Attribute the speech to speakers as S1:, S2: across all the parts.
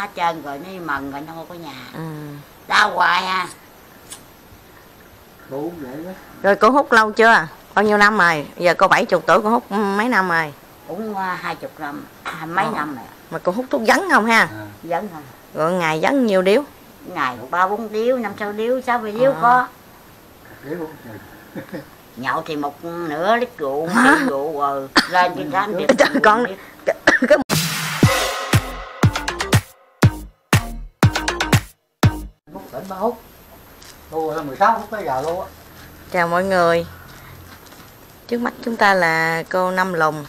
S1: hết trơn rồi, nó mần rồi nó không có nhà. Đau hoài à.
S2: Rồi cô hút lâu chưa? Bao nhiêu năm rồi? Giờ cô 70 tuổi, cô hút mấy năm rồi?
S1: Cũng 20 năm, mấy năm rồi.
S2: Mà cô hút thuốc dấn không ha?
S1: Dấn không.
S2: Rồi ngày dấn nhiều điếu?
S1: Ngày 3-4 điếu, 5-6 điếu, 6-7 điếu có. Nhậu thì một nửa lít rượu, lít rượu rồi lên trên trán điệp.
S2: Con
S3: tỉnh mà hút. Tôi là 16 phút tới giờ luôn á.
S2: chào mọi người. Trước mắt chúng ta là cô Năm Lùng.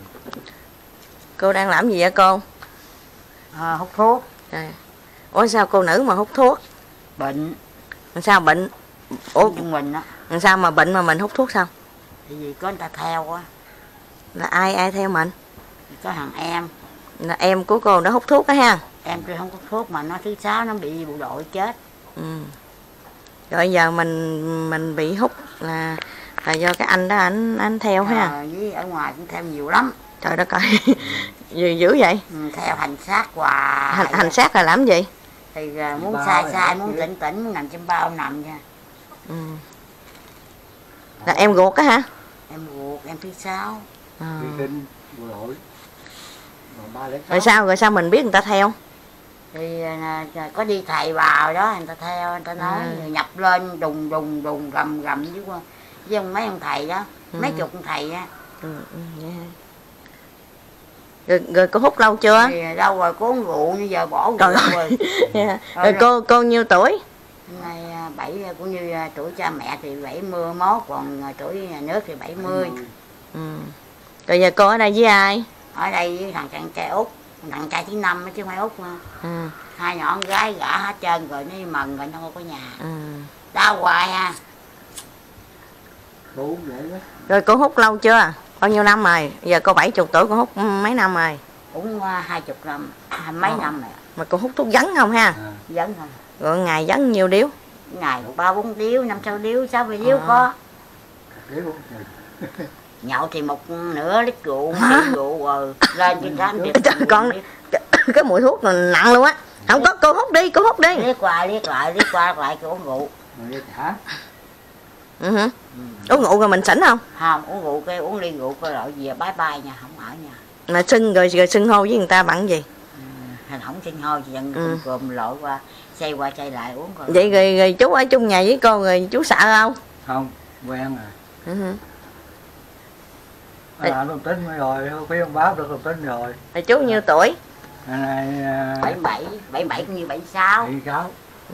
S2: Cô đang làm gì vậy cô?
S1: Hút thuốc.
S2: Ủa sao cô nữ mà hút thuốc?
S1: Bệnh.
S2: Sao bệnh? Ủa
S1: mình á.
S2: sao mà bệnh mà mình hút thuốc sao?
S1: Tại vì có người ta theo á.
S2: Là ai theo mình?
S1: Có thằng em.
S2: Là em của cô đã hút thuốc đó ha?
S1: Em tôi không hút thuốc mà nó thứ 6 nó bị bộ đội chết.
S2: Rồi giờ mình bị hút là do cái anh đó anh theo ha?
S1: Với ở ngoài cũng theo nhiều lắm.
S2: Trời đất ơi. Dữ vậy?
S1: Theo hành xác hoài.
S2: Hành xác là làm gì?
S1: Thì muốn sai muốn tỉnh muốn nằm trên bao nằm nha.
S2: Là em ruột á hả?
S1: Em ruột, em thứ 6.
S2: Rồi sao mình biết người ta theo?
S1: Thì có đi thầy vào đó người ta theo, người ta nói nhập lên đùng gầm với mấy ông thầy đó, mấy chục ông thầy á.
S2: Rồi cô hút lâu chưa?
S1: Thì đâu rồi, cô uống rượu như giờ bỏ rượu rồi.
S2: Rồi cô nhiêu tuổi?
S1: Hôm nay 7 cũng như tuổi cha mẹ thì 71, còn tuổi nhà nước thì 70.
S2: Rồi giờ cô ở đây với ai?
S1: Ở đây với thằng trai Út, thằng trai thứ 5 chứ không phải Út mà. Hai nhỏ con gái gả hết trơn rồi, nó mần rồi nó không có nhà. Đau hoài à.
S2: Rồi cô hút lâu chưa? Bao nhiêu năm rồi? Giờ cô 70 tuổi, cô hút mấy năm rồi?
S1: Cũng 20 năm, mấy năm rồi.
S2: Mà cô hút thuốc dấn không ha?
S1: Dấn không.
S2: Rồi ngày dấn nhiều điếu?
S1: Ngày 3-4 điếu, 5-6 điếu, 6-7 điếu có. Nhậu thì một nửa lít rượu, lít rượu rồi lên trên trán điệp.
S2: Con cái mùi thuốc là nặng luôn á. Không có, cô hút đi, cô hút đi.
S1: Liếc qua lại cô uống rượu.
S2: Uống rượu rồi mình xỉn không?
S1: Không, uống rượu cái uống ly rượu coi rồi về bye bye nha, không ở nhà.
S2: Mà xưng rồi xưng hô với người ta bằng gì?
S1: Không xưng hô chỉ dần cùm lội qua xoay lại uống rồi.
S2: Vậy rồi chú ở chung nhà với cô rồi chú sợ không?
S3: Không, quen rồi. Thông tin rồi, khuyên ông báo được thông tin rồi.
S2: Rồi chú nhiêu tuổi?
S3: Này
S1: 77 cũng như 76.
S3: 76.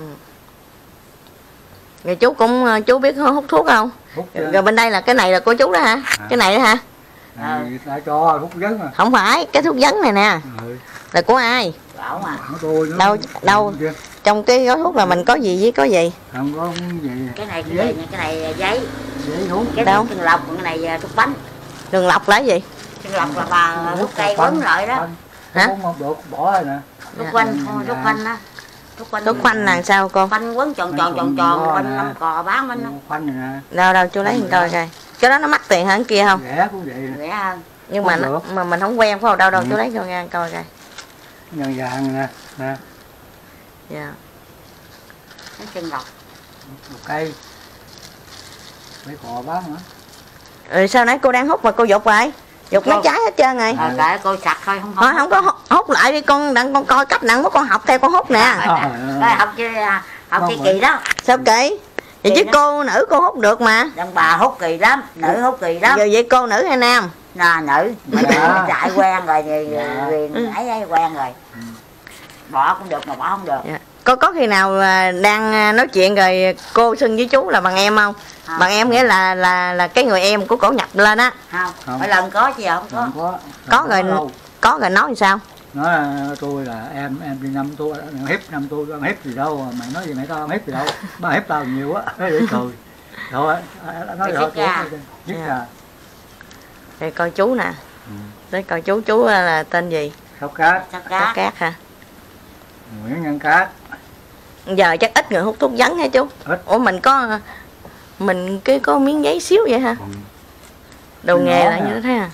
S2: Rồi chú biết hút thuốc không? Rồi bên đây là cái này là cô chú đó hả? Cái này đó hả?
S3: Đã cho thuốc dấn à.
S2: Không phải, cái thuốc dấn này nè. Là của ai? Đâu trong cái gói thuốc là mình có gì với có gì?
S3: Không có gì.
S1: Cái này giấy.
S3: Giấy thuốc.
S1: Cái đâu? Đường lọc, cái này thuốc bánh.
S2: Đường lọc là gì?
S1: Đường lọc là bà thuốc cây quấn lại đó.
S3: Hả? Không được, bỏ rồi nè.
S1: Thuốc quanh đó.
S2: Thuốc khoanh là sao cô?
S1: Khoanh quấn tròn quanh 5 cò bán bánh đó.
S3: Khoanh này nè.
S2: Đâu chú lấy coi coi. Cái đó nó mắc tiền hơn kia không?
S3: Rẻ cũng vậy.
S1: Rẻ hơn.
S2: Nhưng mà mình không quen phải không? Đâu chú lấy cho nghe coi coi.
S3: Nhân vàng nè. Nè.
S1: Dạ. Cái chân ngọc.
S3: Một cây. Mấy cò bán nữa.
S2: Rồi sao nãy cô đang hút mà cô dục vậy? Dục mấy trái hết trơn rồi.
S1: Kệ cô sặc thôi
S2: không có hút lại đi con coi cách nặng của con học theo con hút nè.
S1: Học kỳ đó.
S2: Sao kỳ? Vậy chứ cô nữ cô hút được mà.
S1: Đàn bà hút kỳ lắm, nữ hút kỳ lắm.
S2: Giờ vậy cô nữ hay nam?
S1: Nè nữ, mà chạy quen rồi thì ấy quen rồi. Bỏ cũng được mà bỏ không được.
S2: Có khi nào đang nói chuyện rồi cô xưng với chú là bằng em không? Bằng em nghĩa là cái người em của cổ nhập lên á.
S1: Không. Mỗi lần có chứ không có.
S2: Có rồi nói sao?
S3: Nói tôi là em đi năm tôi hiếp năm tôi hiếp gì đâu, mày nói gì mày tao hiếp gì đâu, ba hiếp tao nhiều á, để cười. Rồi nói rồi dứt ra.
S2: Đây coi chú nè. Đấy coi chú là tên gì?
S3: Sáu Cát.
S2: Sáu Cát hả?
S3: Nguyễn Nhân Cát.
S2: Giờ chắc ít người hút thuốc dấn hả chú?
S3: Ít.
S2: Ủa mình có miếng giấy xíu vậy hả? Đầu nghề là như thế hả?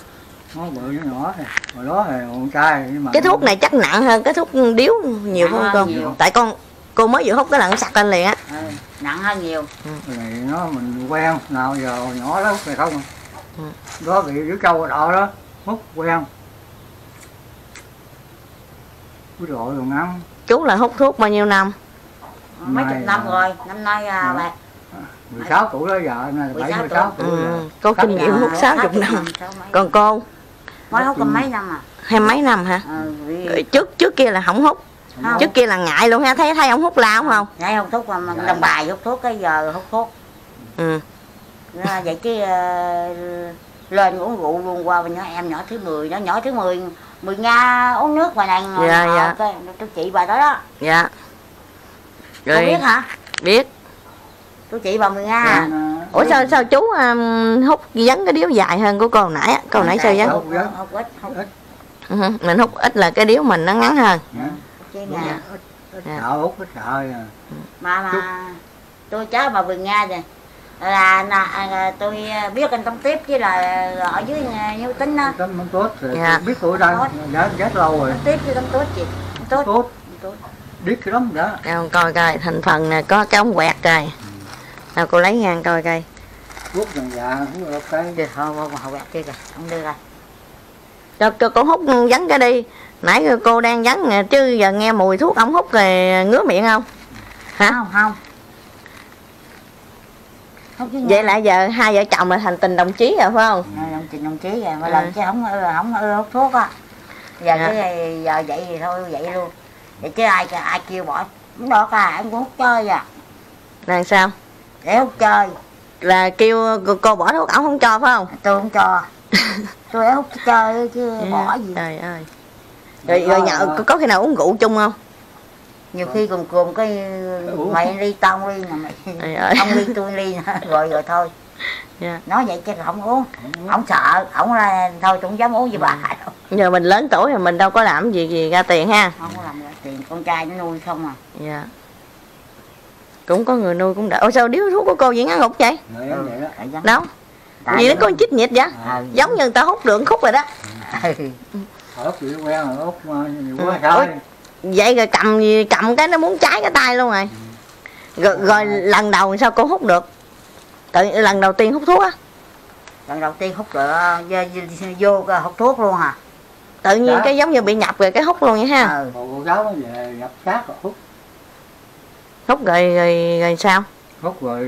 S3: nó bự nó nhỏ này. Hồi đó là con trai nhưng mà
S2: Cái thuốc này chắc nặng hơn cái thuốc điếu nhiều
S1: Nặng
S2: không
S1: hơn
S2: cô?
S1: nhiều.
S2: Tại cô mới vừa hút cái lần sặc lên liền á.
S1: Nặng hơn nhiều.
S3: cái này nó mình quen nào giờ nhỏ đó hút này không.
S2: Ừ.
S3: Đó bị đứa trâu đỏ đó hút quen. Cái độ rồi ngắn.
S2: Chú là hút thuốc bao nhiêu năm?
S1: Mấy chục năm rồi, năm nay bà
S3: 16 tuổi đó giờ này 76 tuổi rồi.
S2: Có kinh nghiệm hút 60 năm. Còn cô
S1: mới hút còn mấy năm à?
S2: hay mấy năm hả?
S1: Vì
S2: Trước kia là không hút.
S1: không.
S2: Trước kia là ngại luôn ha, thấy ông hút lao không?
S1: Ngày hút thuốc mà đồng bài hút thuốc, cái giờ hút thuốc.
S2: Ừ.
S1: Vậy cái lên uống rượu luôn qua bên nhỏ em nhỏ thứ 10 đó, nhỏ thứ 10 Nga uống nước ngoài này ngồi
S2: Dạ.
S1: tôi chị bà đó đó.
S2: Dạ.
S1: Cô biết hả?
S2: Biết.
S1: Tôi chị bà Nga.
S2: Ủa sao chú hút dấn cái điếu dài hơn của cô nãy á? Cô nãy sao dấn?
S1: Hút ít, hút ít.
S2: Mình hút ít là cái điếu mình nó ngắn hơn.
S1: Chứ Nga.
S3: Sợ hút cái sợ
S1: Mà tôi cháu bà Vườn Nga rồi là tôi biết anh Tâm Tiếp chứ là ở dưới Nhiêu Tính á.
S3: Tâm tốt rồi
S2: Dạ.
S3: biết tuổi đây chết lâu rồi.
S1: Tâm Tiếp chứ Tâm Tốt chị. Tốt.
S3: Biết cái lắm đó.
S2: Coi coi thành phần nè, có cái ống quẹt coi. Nào cô lấy ngang coi coi.
S3: Hút dần dạ hút được cái.
S1: Được thôi, họ quẹt kia kìa, không đưa ra.
S2: Cho cô hút dấn cái đi. Nãy cô đang dấn nè, chứ giờ nghe mùi thuốc ông hút rồi ngứa miệng không? Hả?
S1: Không.
S2: Vậy là giờ hai vợ chồng là thành tình đồng chí rồi phải không?
S1: Đồng chí rồi, mà lần chứ không ưa hút thuốc á. Giờ
S2: Dạ.
S1: cái giờ vậy thì thôi vậy luôn. Vậy chứ ai kêu bỏ không được anh cũng hút chơi à.
S2: Là sao?
S1: Để hút chơi.
S2: Là kêu cô bỏ thuốc ổng không cho phải không?
S1: Tôi không cho. Tôi để hút chơi chứ bỏ gì.
S2: Trời ơi. Rồi nhậu có khi nào uống rượu chung không?
S1: Nhiều khi cùng cái mày ly tao ly mà mày không ly tôi ly rồi thôi.
S2: Dạ.
S1: Nói vậy chứ không uống. Ông sợ, ông là thôi tôi không dám uống gì bà đâu.
S2: Giờ mình lớn tuổi rồi mình đâu có làm gì ra tiền ha.
S1: Không có làm ra tiền, con trai nó nuôi không à.
S2: Dạ. Cũng có người nuôi cũng đỡ. Ủa sao điếu thuốc của cô vậy ngắn ngục vậy?
S3: Vậy đó.
S2: Đâu? Vì nó có chích nhịt vậy? Giống như người ta hút được khúc rồi đó.
S3: Hút bị quen rồi hút nhiều quá sao?
S2: Vậy rồi cầm cái nó muốn cháy cái tay luôn rồi. Rồi lần đầu sao cô hút được? Lần đầu tiên hút thuốc á?
S1: Lần đầu tiên hút được vô hút thuốc luôn hả?
S2: Tự nhiên cái giống như bị nhập rồi cái hút luôn vậy ha.
S3: Cô cháu nó về nhập sát rồi hút.
S2: Hút rồi sao?
S3: Hút rồi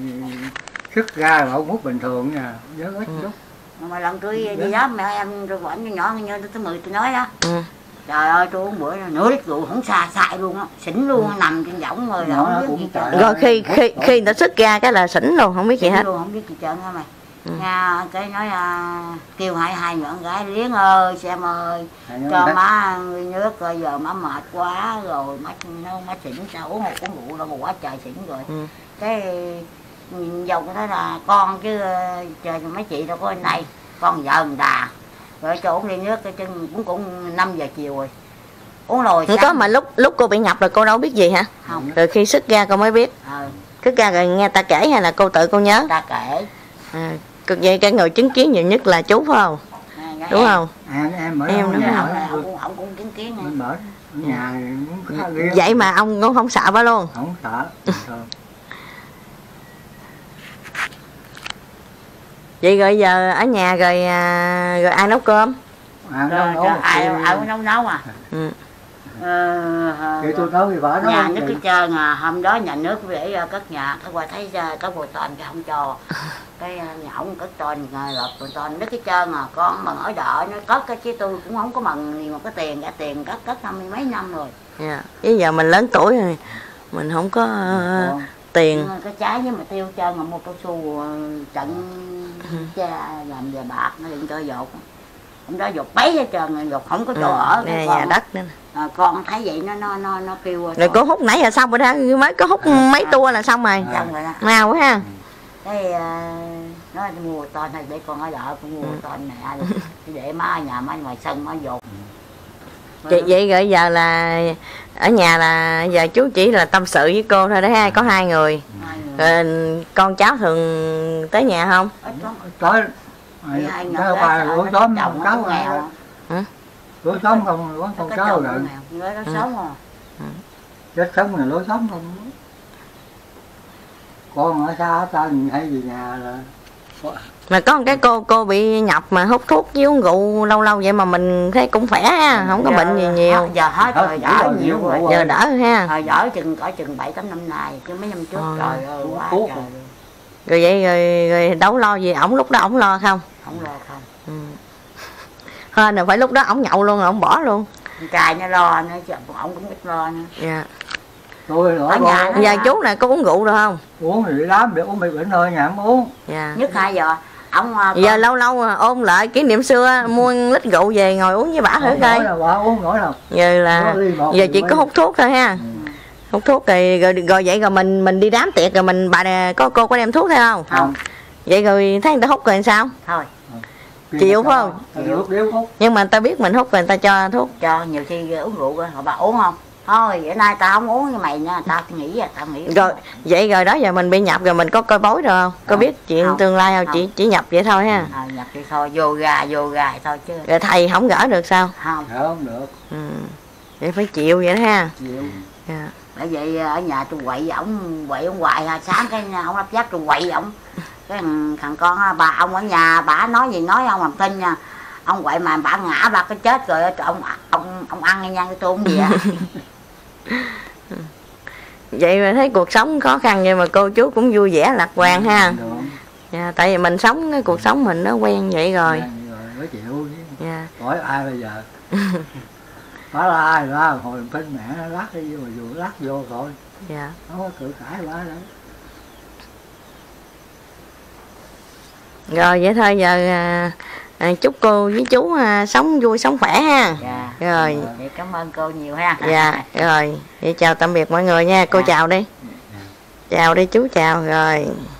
S3: sức ra mà không hút bình thường nha, nhớ ít chút.
S1: Mà lần tôi đi đó mẹ em rồi bỏ nhỏ như thứ 10 tôi nói đó.
S2: Ừ.
S1: Trời ơi tôi uống bữa nửa lít rượu không xài luôn á, xỉn luôn, nằm trên võng rồi không biết gì trơn.
S2: Rồi khi người ta xuất ra cái là xỉn luôn, không biết gì hết.
S1: Luôn không biết gì trơn hả mày. Nha, cái nói kêu hai nhỏ con gái Liếng ơi, Xem ơi, cho má người nước rồi giờ má mệt quá rồi má xỉn sao uống một uống rượu là quá trời xỉn rồi. Cái dòng đó là con chứ trời mấy chị đâu có bên đây, con vợ người ta rồi cho uống ly nước cái chân cũng 5 giờ chiều rồi uống rồi
S2: Không có, mà lúc cô bị nhập rồi cô đâu biết gì hả?
S1: Không.
S2: Rồi khi xuất ra cô mới biết. Xuất ra rồi nghe ta kể hay là cô tự cô nhớ?
S1: Ta kể.
S2: Vậy cái người chứng kiến nhiều nhất là chú phải không? Đúng không?
S3: Em
S1: đúng không? Ông cũng chứng kiến
S3: nè. Ở nhà
S2: vậy mà ông cũng không sợ ba luôn?
S3: Không sợ.
S2: Vậy rồi giờ ở nhà rồi ai nấu cơm?
S1: Ai nấu à?
S3: Thì tôi nấu thì vợ nấu.
S1: Nhà nước cái trơn hôm đó nhà nước để cất nhà, cái qua thấy có bồi toàn cái không cho. Cái nhà ông cất toàn lợp bồi toàn nước cái trơn con mà ở đợi nó cất cái chứ tôi cũng không có mần gì mà có tiền, cả tiền cất 50 mấy năm rồi.
S2: Dạ. Bây giờ mình lớn tuổi rồi, mình không có tiền.
S1: Cái trái với mà tiêu trơn mà mua cao su trận làm về bạc nó đừng cho dột. Hôm đó dột bấy hết trơn, dột không có chỗ ở.
S2: Đây nhà đất nữa.
S1: Con thấy vậy nó kêu.
S2: Rồi cô hút nãy là xong rồi đó, mới có hút mấy tua là xong rồi.
S1: Xong rồi đó.
S2: Mau quá ha.
S1: Cái nói mua toàn này để con ở đợi con mua toàn mẹ để má ở nhà má ngoài sân má dột.
S2: Vậy rồi giờ là ở nhà là giờ chú chỉ là tâm sự với cô thôi đó ha, có hai người. Rồi con cháu thường tới nhà không?
S3: Tới
S1: hai nhỏ
S3: Cái
S1: gái
S3: bài
S1: sợ
S3: lúa
S1: nó
S3: xóm
S1: chồng
S3: con
S1: nó
S3: cháu
S1: cũng nghèo.
S3: lúa xóm không có con
S1: Cái
S3: cháu
S1: chồng
S3: rồi.
S1: nó nghèo, người đó sống à.
S3: Chết sống là lúa xóm không. Con ở xa ta nhìn thấy về nhà là
S2: Mà có một cái cô bị nhập mà hút thuốc với uống rượu lâu lâu vậy mà mình thấy cũng khỏe ha, không có bệnh gì nhiều.
S1: Giờ hết rồi, đỡ nhiều rồi.
S2: Giờ đỡ ha.
S1: Hồi đỡ có chừng 7-8 năm nay, chứ mấy năm trước trời ơi quá trời.
S2: Rồi vậy rồi đâu lo gì, ổng lúc đó ổng lo không?
S1: Không lo không.
S2: Hên là phải lúc đó ổng nhậu luôn rồi ổng bỏ luôn.
S1: Con trai nó lo nữa, chứ ổng cũng biết lo nữa.
S2: Dạ.
S3: tôi
S1: Ở nhà
S2: Giờ chú này có uống rượu được không?
S3: uống thì đám để uống bị bệnh thôi, nhà không uống.
S2: Dạ.
S1: Nhất 2 giờ ông
S2: Giờ lâu lâu ôn lại kỷ niệm xưa, mua lít rượu về ngồi uống với bả thử coi.
S3: Uống nổi đâu.
S2: Giờ chỉ có hút thuốc thôi ha. Hút thuốc rồi vậy rồi mình đi đám tiệc rồi bà cô có đem thuốc theo không?
S1: Không.
S2: Vậy rồi thấy người ta hút rồi sao?
S1: Thôi.
S2: Chịu phải không? Nhưng mà người ta biết mình hút rồi người ta cho thuốc.
S1: Cho nhiều khi uống rượu rồi họ bà uống không? Thôi bữa nay tao không uống với mày nha, tao nghĩ tao nghĩ.
S2: Rồi vậy rồi đó giờ mình bị nhập rồi mình có coi bói rồi không? Có biết chuyện
S1: không.
S2: tương lai không? Chỉ nhập vậy thôi ha.
S1: Nhập vậy thôi, vô gà thôi chứ.
S2: Rồi thầy không gỡ được sao?
S3: Không được.
S2: Vậy phải chịu vậy đó ha.
S3: Chịu.
S2: Yeah.
S1: Bởi vậy ở nhà tôi quậy ông hoài ha, sáng cái ông lắp giáp tôi quậy ổng. Cái thằng con bà ông ở nhà bà nói gì nói ông làm tin nha. Ông quậy mà bà ngã bà cái chết rồi ông ăn nha, tôi không gì à.
S2: Vậy mà thấy cuộc sống khó khăn vậy mà cô chú cũng vui vẻ lạc quan ha. Dạ, tại vì mình sống cái cuộc sống mình nó quen vậy rồi.
S3: Mới chịu.
S2: Dạ.
S3: Hỏi ai bây giờ? Bà là ai ra hồi tin mẹ lát đi vừa lát vô rồi.
S2: Dạ.
S3: Không có cự cãi bà đấy.
S2: Rồi vậy thôi giờ chúc cô với chú sống vui sống khỏe ha.
S1: Dạ.
S2: Rồi.
S1: Vậy cảm ơn cô nhiều ha.
S2: Dạ. Rồi. Vậy chào tạm biệt mọi người nha. Cô chào đi. Chào đi chú chào rồi.